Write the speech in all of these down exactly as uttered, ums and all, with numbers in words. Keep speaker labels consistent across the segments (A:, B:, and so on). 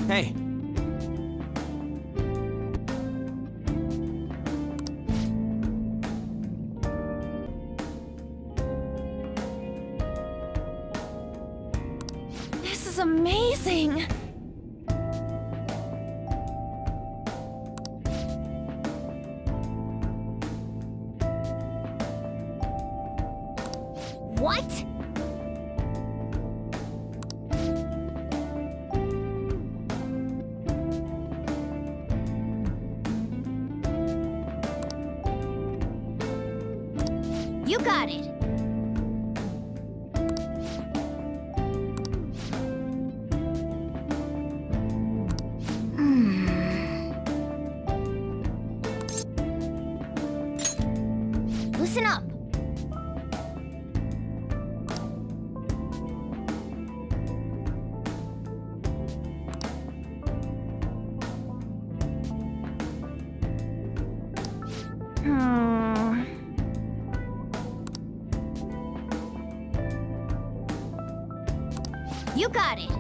A: Hey.
B: This is amazing! What? You got it. Hmm. Listen up. Hmm. You got it.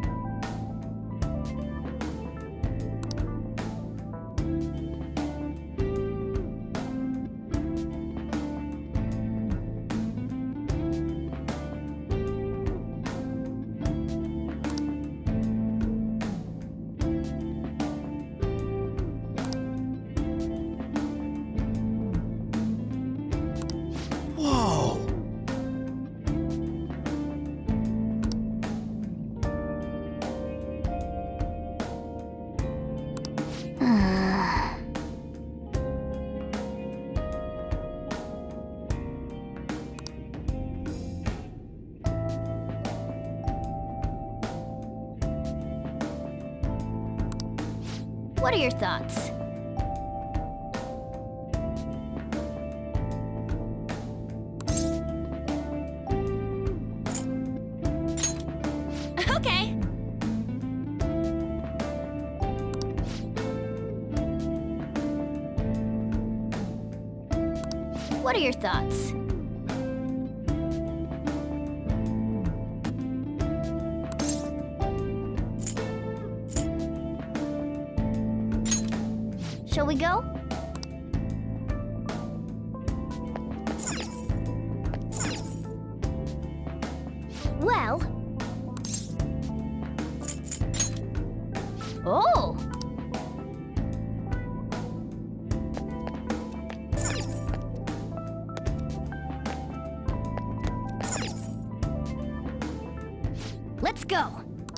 A: Whoa!
B: What are your thoughts? Okay. What are your thoughts? Shall we go? Well... Oh! Let's go!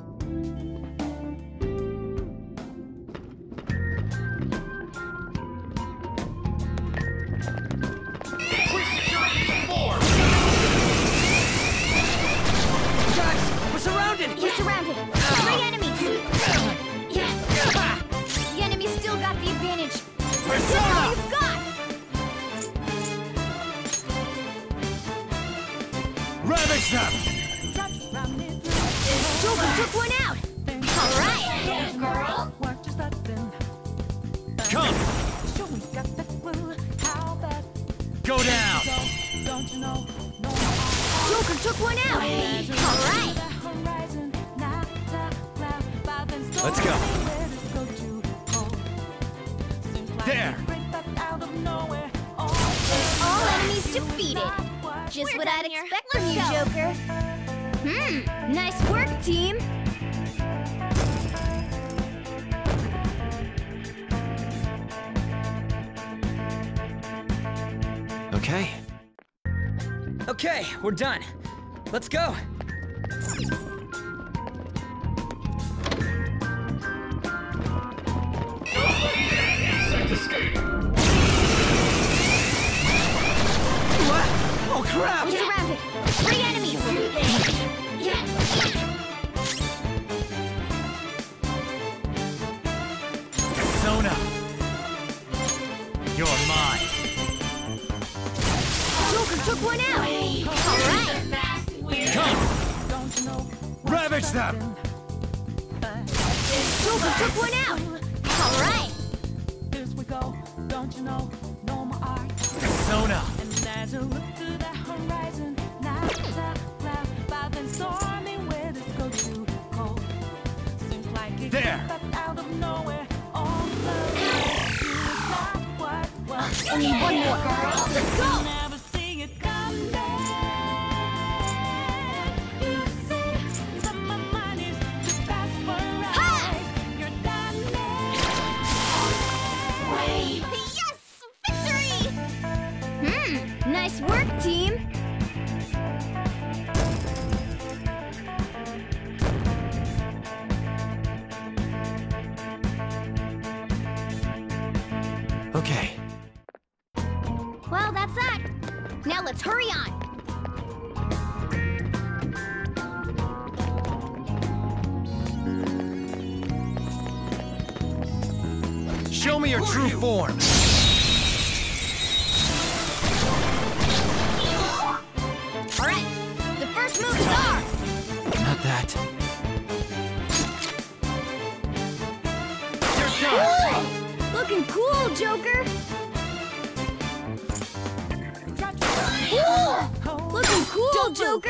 A: We're surrounded!
B: We're surrounded! Three enemies! The enemy still got the advantage! That's all you've got!
A: Ravage them!
B: Joker took one out! Alright!
A: Come! Go down!
B: Joker took one out! Alright!
A: Let's go! There!
B: All enemies defeated! Just what I'd expect from you, Joker! Hmm, nice work, team!
A: Okay. Okay, we're done. Let's go! What? Oh crap!
B: We're surrounded! Three enemies!
A: Sona! You're mine!
B: Joker took one out! Alright!
A: Come! Ravage them!
B: Joker took one out! Alright!
A: Sona! There!
B: Only one more, girl. Let's go! Yes! Victory! Hmm, nice work, team.
A: Okay.
B: Well, that's that. Now let's hurry on.
A: Show me your true form.
B: All right, the first move is ours.
A: Not that.
B: Ooh, looking cool, Joker. Ooh, looking cool, Joker.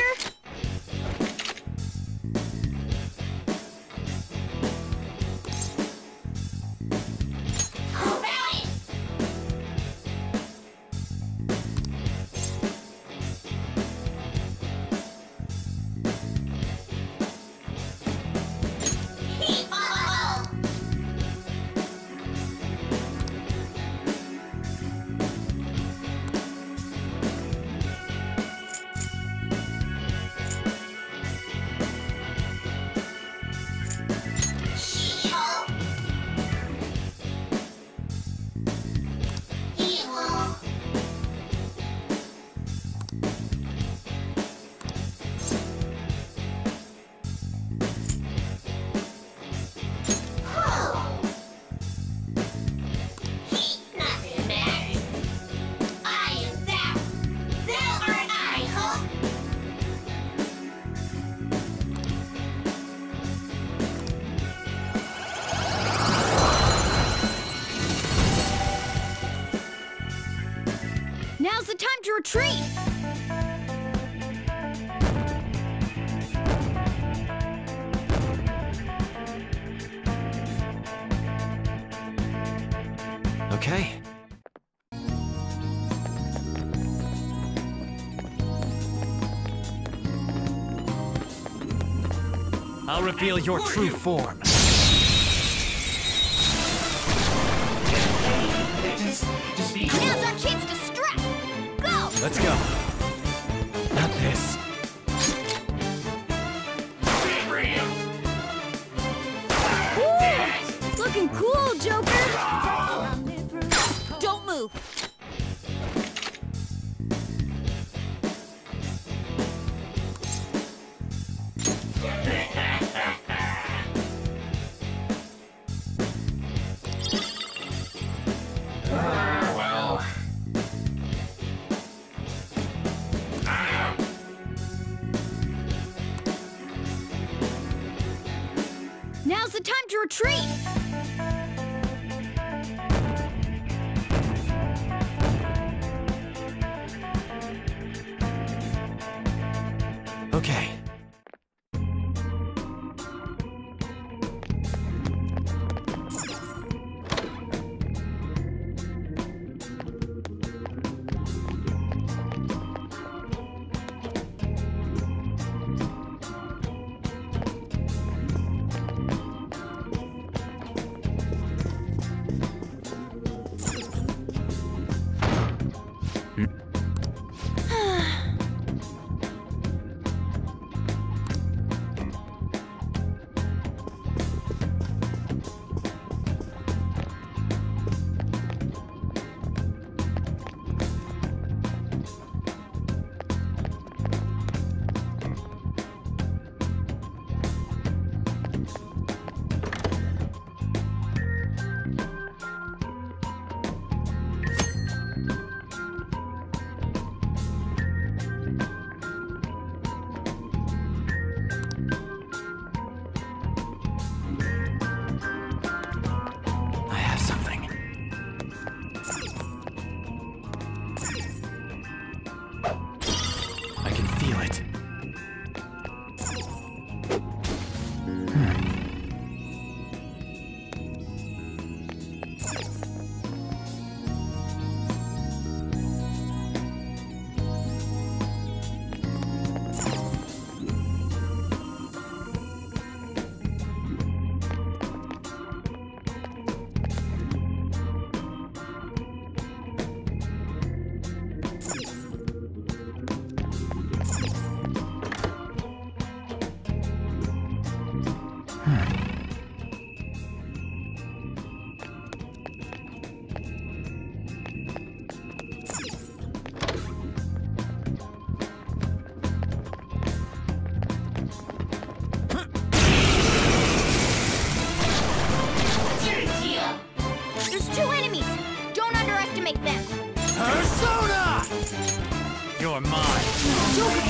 B: Now's the time to retreat!
A: Okay. I'll reveal your true form.
B: Now's our chance to strike! Go!
A: Let's go. Not this.
B: Woo! Looking cool, Joker! Don't move! Now's the time to retreat!
A: Okay.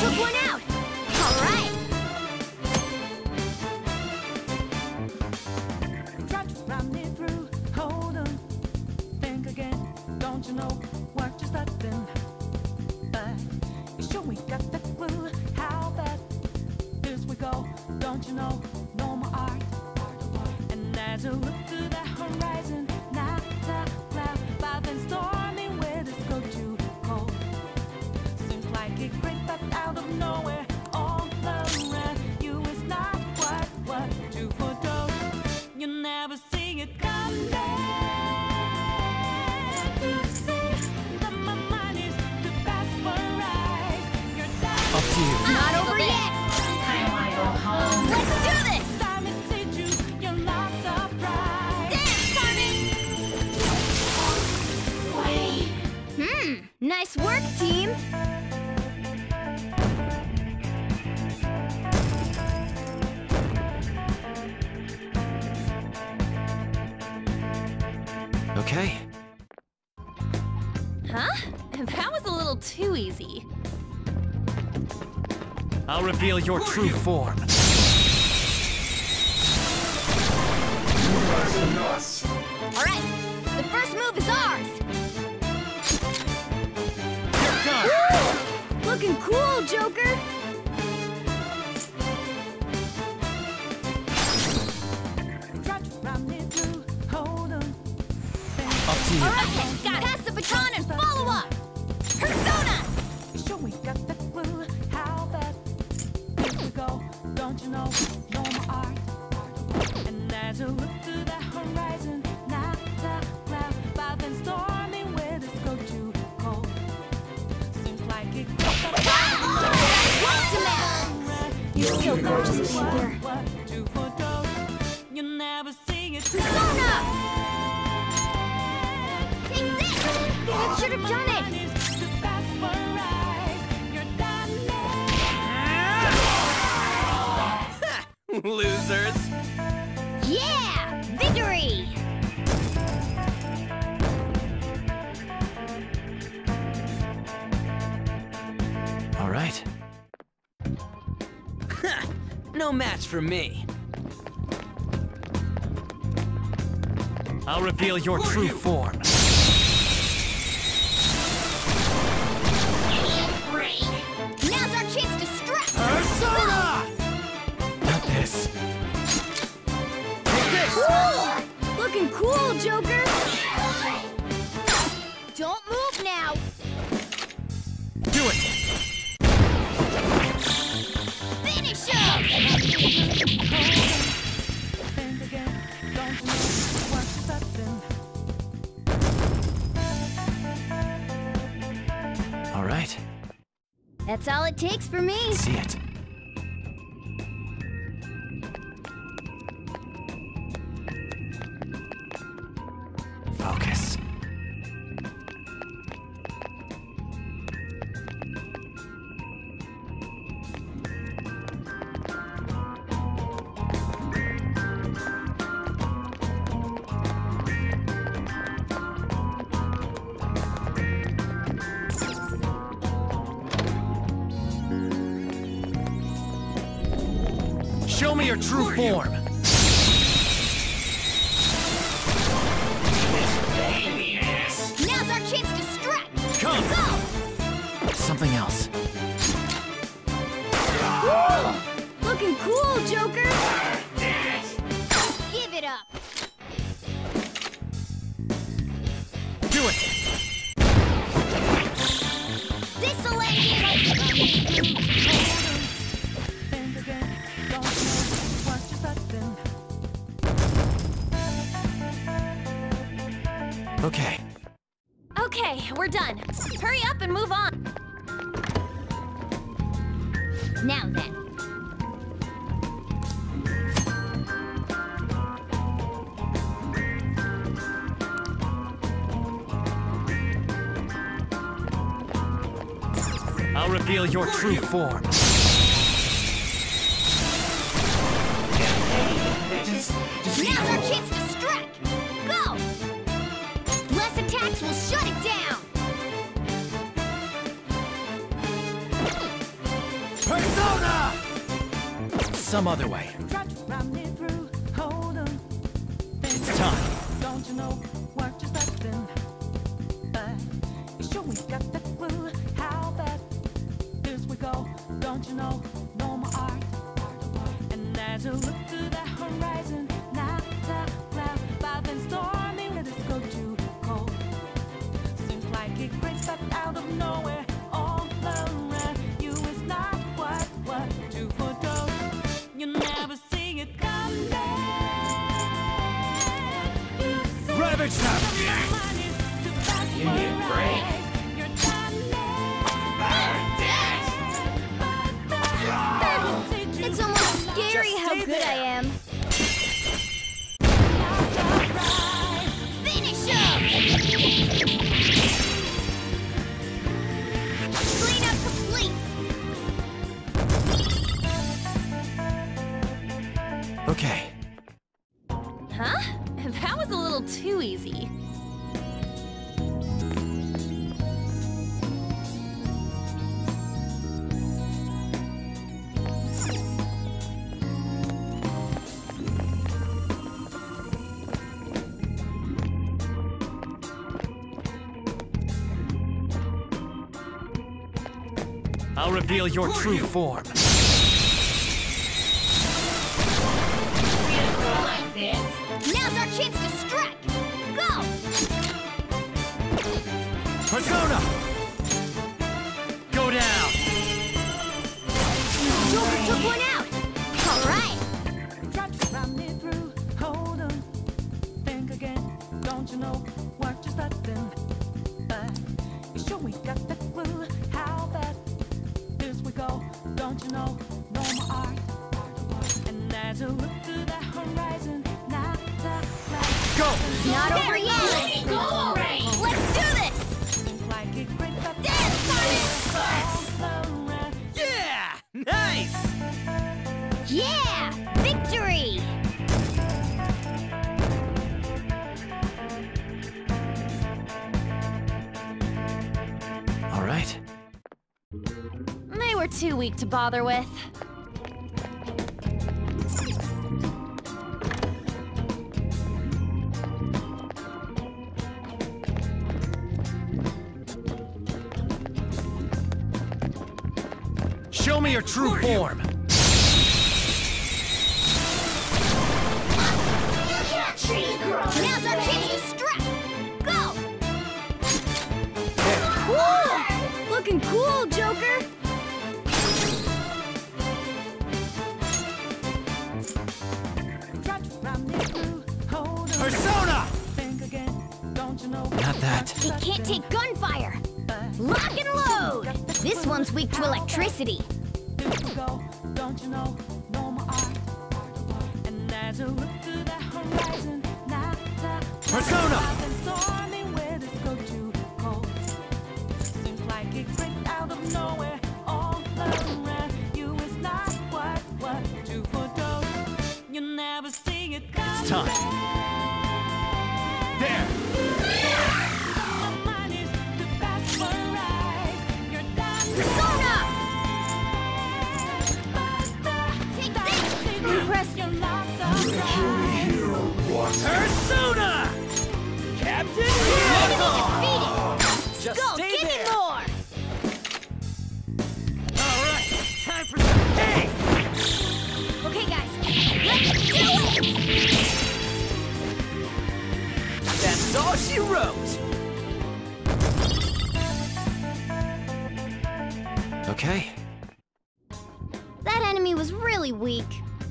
B: Took one out. All right.
C: Try to run me through. Hold on. Think again. Don't you know what you're starting? But you sure we got the clue. How bad this we go? Don't you know? No more art. And as I look to the horizon, not a cloud, but then stormy weather's go too cold. Seems like it crept up out of nowhere, all around you is not what what you foretold. You never see it coming. You see that my mind is too fast for eyes. You're done.
A: Up to you.
B: Not over yet. Let's do this.
C: Time to see you. You're not surprised.
B: Dance, Carmen. Hmm. Nice work, team.
A: Okay.
D: Huh? That was a little too easy.
A: I'll reveal your true form.
B: All right. The first move is ours.
A: You're done.
B: Woo! Looking cool, Joker.
C: Try to run me through. Hold on.
A: Up to you.
B: All right, then. Pass the baton and follow up. Persona.
C: Sure we got the clue. How bad here we go? Don't you know? No more art. And as I look to the horizon, not a cloud, but then stormy weather's go too cold. Seems like it crept up out of nowhere.
B: You're so gorgeous, Joker.
C: What you foretold, you never see it.
B: Persona. Take this. That should have done it.
C: Too fast for eyes. You're done.
A: Losers.
B: Yeah! Victory!
A: All right.
E: No match for me.
A: I'll reveal your true form.
B: Now's our chance to strike!
A: Persona! Not this. Take this!
B: Looking cool, Joker! Don't move now!
A: Do it!
B: Finish him!
C: Think again, don't you know what's starting?
A: All right.
B: That's all it takes for me.
A: See it. Focus. Show me your true form.
B: Now's our chance to strike!
A: Come.
B: Go!
A: Something else.
B: Looking cool, Joker! Give it up!
A: Do it!
B: This'll let you...
C: Think again, don't you know what's starting?
A: Okay.
D: Okay, we're done. Hurry up and move on.
B: Now then.
A: I'll reveal your true form.
B: Now's our chance to strike! Go! Less attacks will shut it down!
A: some other way.
C: Try to run me through, hold 'em.
A: It's time.
C: Don't you know what you're starting? But you sure we got that clue how bad this we go. Don't you know no more art? And as you look to the horizon, not a cloud, but then stormy let us go too cold. Seems like it breaks up out of nowhere all around you. It's not what what you foretold. You never see it coming.
A: Ravage them!
C: You need a break.
B: It's almost scary how good I am. Finish him! Cleanup complete.
A: Okay.
D: Huh? That was a little too easy.
A: I'll reveal your true form.
B: Now's our chance to strike. Go!
A: Persona! Go down!
B: Joker took one out. All right.
C: Try to run me through, hold 'em. Think again, don't you know what you're starting? But you sure we got that clue how bad this we go. Don't you know no more art? And as you look to the horizon, not a cloud.
A: Go!
B: Not over yet.
D: Go already!
B: Let's do this.
C: Seems like it breaks up
B: Dance on it.
C: all around.
E: Yeah! Nice!
B: Yeah! Victory!
A: All right.
D: They were too weak to bother with.
A: Show me your true form.
B: Now's our chance to strike. Go! Cool! Looking cool, Joker.
C: Try to run me through, hold 'em.
A: Persona!
C: Think again, don't you know?
A: Not that.
B: It can't take gunfire. Lock and load. This one's weak to electricity.
C: Here we go, don't you know? No more art. And as you look to the horizon, not a
A: Persona!
C: cloud and stormy weather's go too cold. Seems like it breaks out of nowhere all around you. It's not what what you foretold. You never see it coming.
A: It's time. There!
C: My mind is to pass for right. You're done.
B: Persona!
C: Take
B: this! Impressive.
C: You're lost alright.
A: Persona! Captain
B: Defeated.
E: Just
B: Go,
E: stay
B: give me
E: there!
B: more.
A: All right, time for some pain!
B: Okay, guys, let's do it.
E: That's all she wrote!
A: Okay.
B: That enemy was really weak.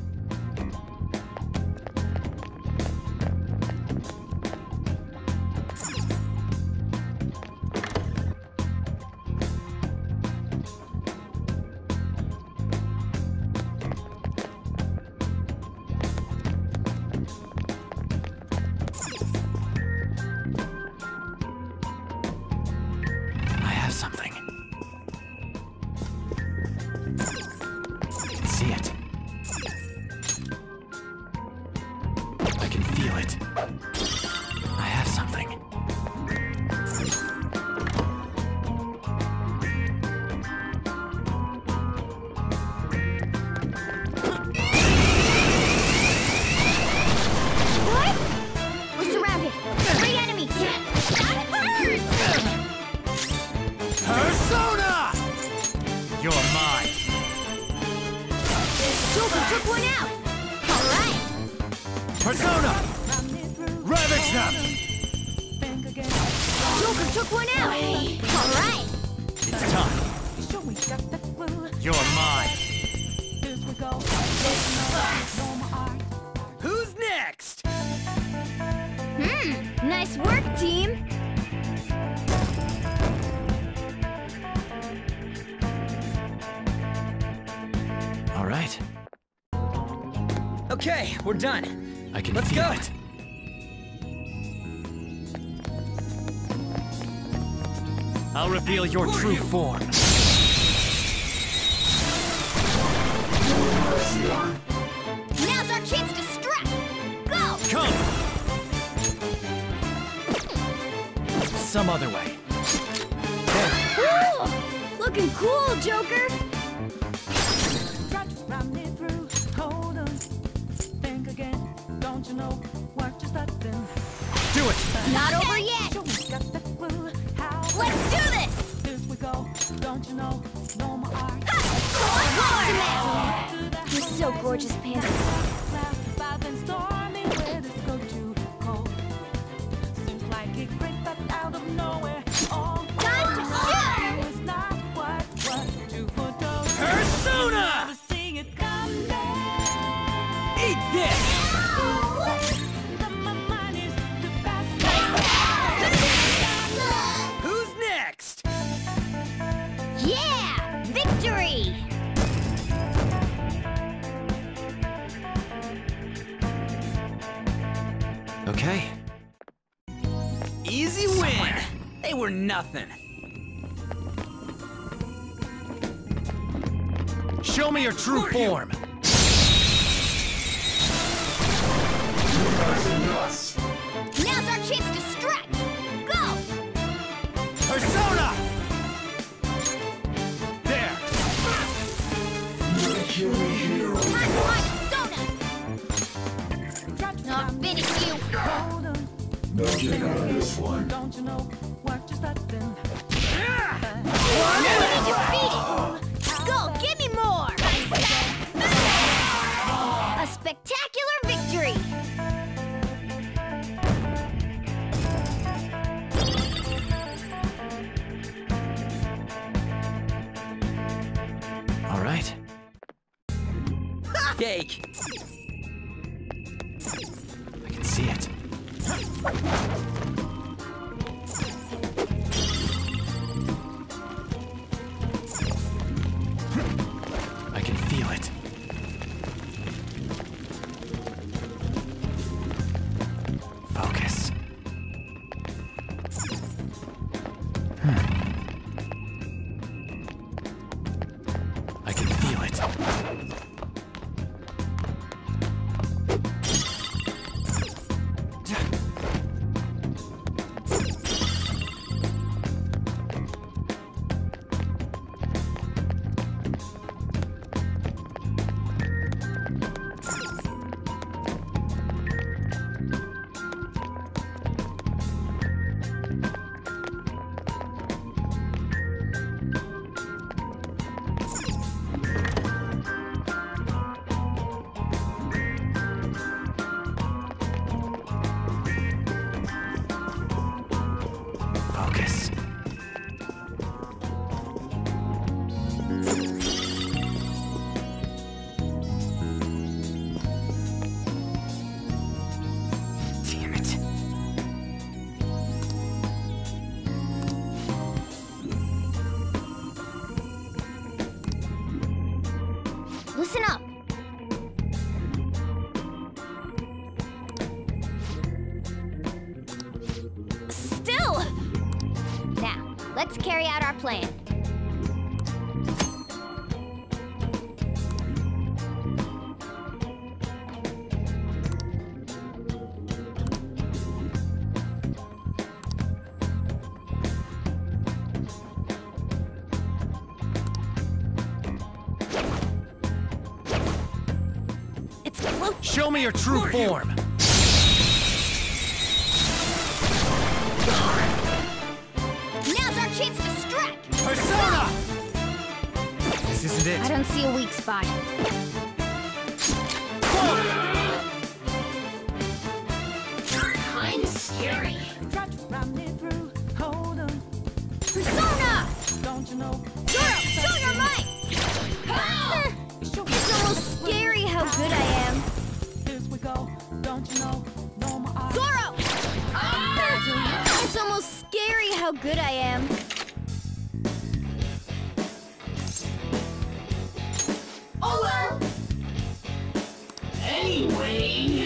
A: I have something. I can see it. I can feel it. I have something. Ravage them!
C: Think again.
B: Joker took one out! Alright!
A: It's time.
C: Sure we got that clue.
A: You're mine.
C: Here we go. No more art.
E: Who's next?
B: Hmm, nice work, team!
A: All right.
E: Okay, we're done.
A: I can
E: Let's
A: feel
E: go.
A: it. I'll reveal your
E: Who are
A: true
E: you?
A: form.
B: Now's our chance to strike! Go!
A: Come! Some other way. There.
B: Woo! Looking cool, Joker!
C: Try to run me through. Hold on. Think again. Don't you know what you're starting?
A: Do it!
B: Not over yet!
C: Sure we got that clue. How
B: Let's do this!
C: Here we go. Don't you know? No more art.
B: You're so gorgeous, Panda.
C: I've been storming where this go too cold. Seems like it crept up out of nowhere. Oh,
B: Time to shoot!
C: it's not what what you foretold.
E: Persona!
C: Never see it come down.
E: Eat this!
C: My mind is too fast.
E: Who's next?
B: Yeah! Victory!
A: Okay.
E: Easy win! They were nothing.
A: Show me your true
E: Who are you?
A: form.
B: Now's our chance to strike! Go!
A: Persona! There.
B: Hot, hot, donut! Not fitting you!
C: Hold on. Don't you know what you're starting?
B: Enemy defeated! Go, give me more! A spectacular victory!
A: All right.
E: Cake.
A: I can see it. I can feel it. Focus. Hmm. I can feel it. Focus. Damn it.
B: Listen up! Still! Now, let's carry out our plan. It's close.
A: Show me your true form.
B: Now's our chance to strike!
A: Persona! This isn't
B: I
A: it.
B: don't see a weak spot. scary.
C: Try to run me through. Hold on.
B: Persona!
C: Don't you know?
B: Zoro, show your might! It's almost scary how good I am.
C: Here we go. Don't you know? No more eyes.
B: Zoro! It's almost scary how good I am.
F: Oh well. Anyway.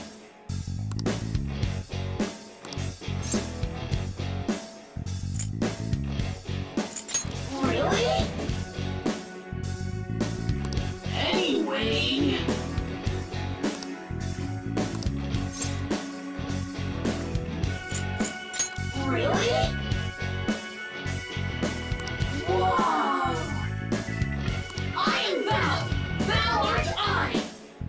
F: Really? Anyway. Really? Whoa! I am Val! Val art I!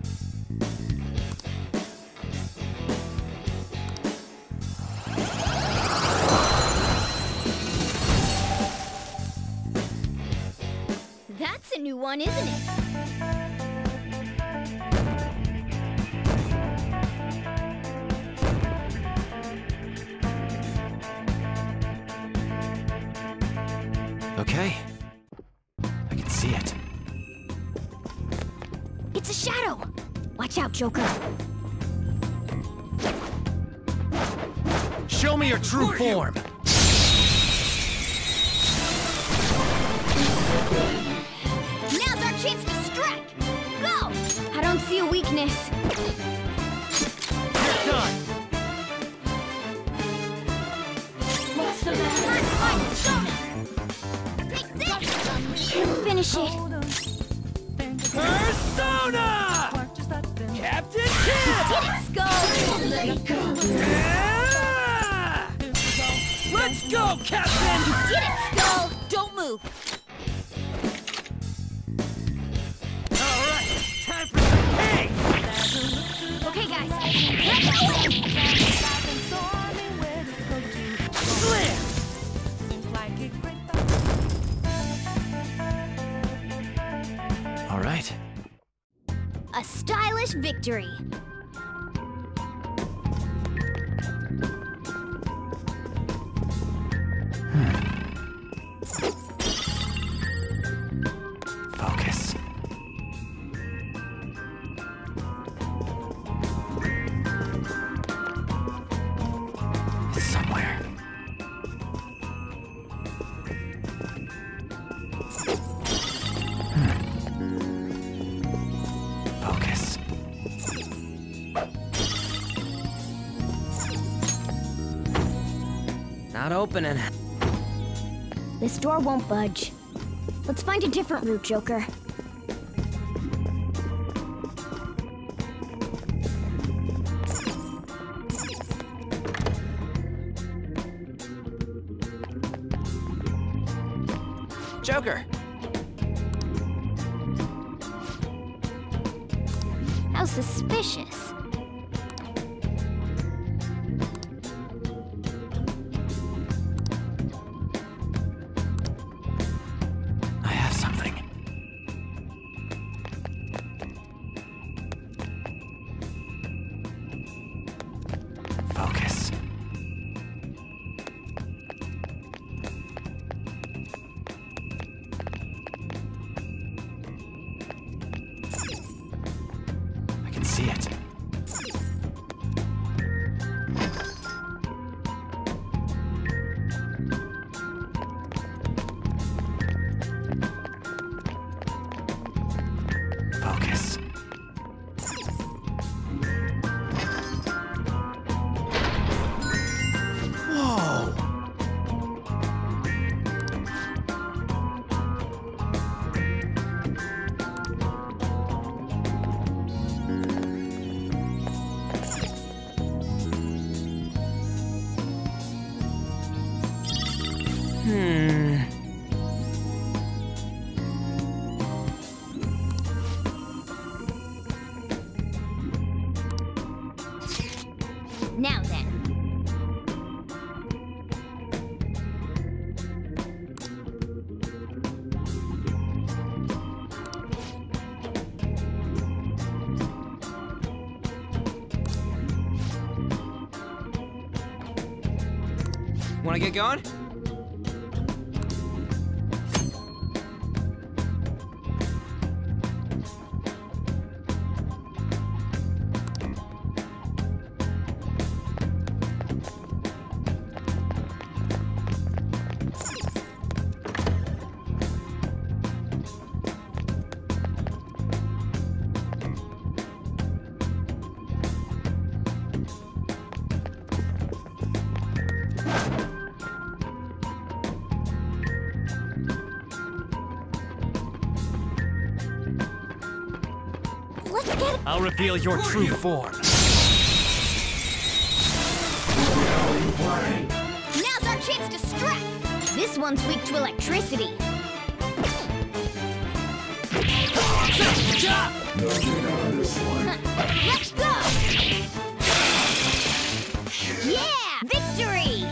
B: That's a new one, isn't it?
A: Okay. I can see it.
B: It's a shadow! Watch out, Joker.
A: Show me your true form!
B: Now's our chance to strike! Go! I don't see a weakness.
A: You're done!
F: What's the matter?
B: Take this! Finish it.
C: Hold on. Think again.
E: Persona!
C: Work just like them.
E: Captain Kidd!
B: Did it, Skull?
F: Let it go.
E: Yeah!
C: Here we go.
E: Let's go, Captain!
B: Did it, Skull? Don't move.
E: All right, time for some cake!
B: Okay, guys. Let's go!
C: Stormy, where does it go to?
E: Slam!
C: Seems like it great.
A: All right.
B: A stylish victory.
A: Focus. It's somewhere. Hmm. Focus.
E: Not opening.
B: This door won't budge. Let's find a different route, Joker.
E: Joker!
B: How suspicious.
A: I have something. Focus. I can see it. Focus. Whoa!
E: Hmm.
B: Now then.
E: Wanna get going?
B: Let's get...
A: I'll reveal your true form.
B: Now's our chance to strike! This one's weak to electricity. Let's go! Yeah! Victory!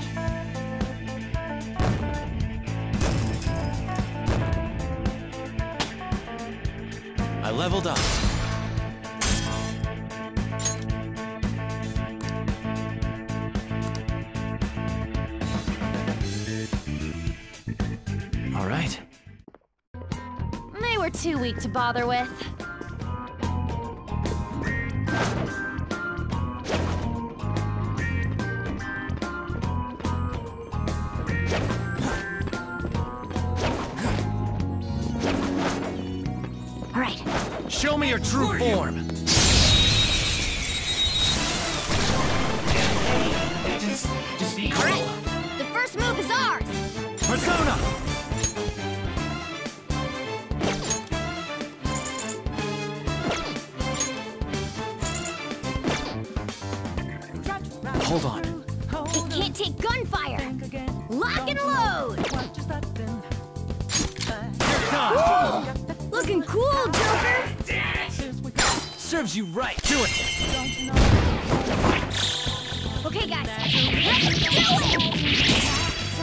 A: I leveled up. All right.
D: They were too weak to bother with.
B: All right.
A: Show me your true form. Just, just be
B: All right. The first move is ours.
A: Persona. Hold on.
B: It can't take gunfire. Lock and load.
A: Done.
B: Looking cool, Joker.
A: Serves you right. Do it.
B: Okay, guys. Let's do it.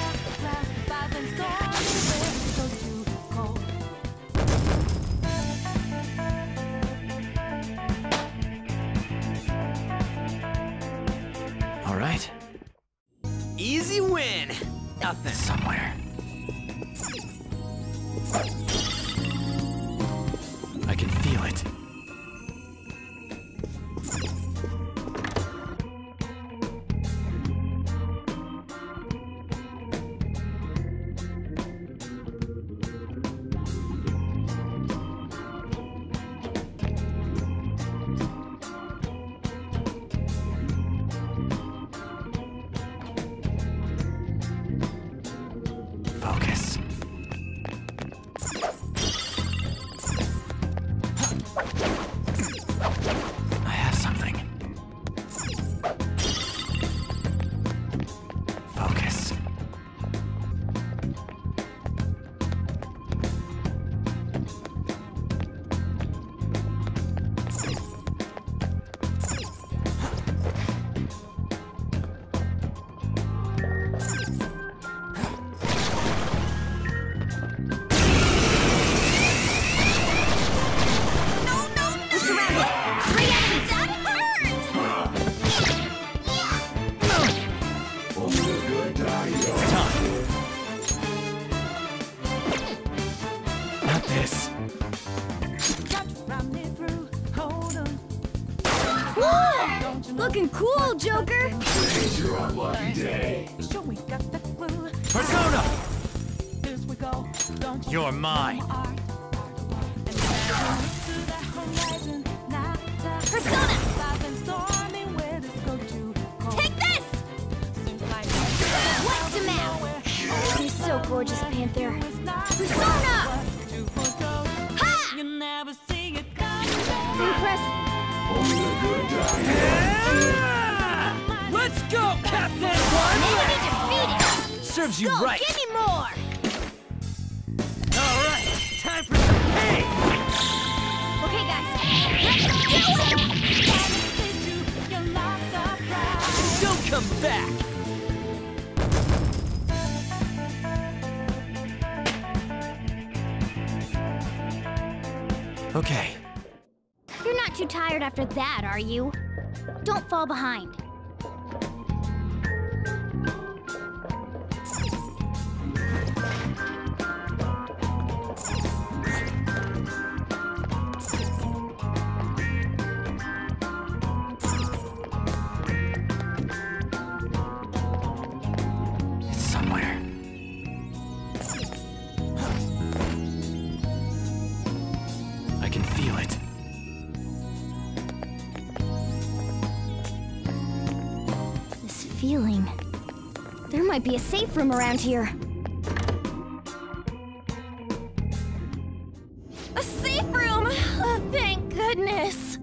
A: All right.
E: Easy win. Nothing.
A: Somewhere. I can feel it. Focus. I have something. Focus. Not this.
B: Woo! Looking cool, Joker.
A: Persona! You're mine.
B: Persona. Take this. Wiped him out. You're so gorgeous, Panther. Persona. Ha! Impressive.
E: Let's go, Captain!
B: Enemy defeated.
A: Serves you
B: Go,
A: right.
B: give me more.
E: All right, time for some pain!
B: Okay, guys. Let's do it.
E: Don't come back!
A: Okay.
B: You're not too tired after that, are you? Don't fall behind. feeling. There might be a safe room around here.
D: A safe room! Oh, thank goodness!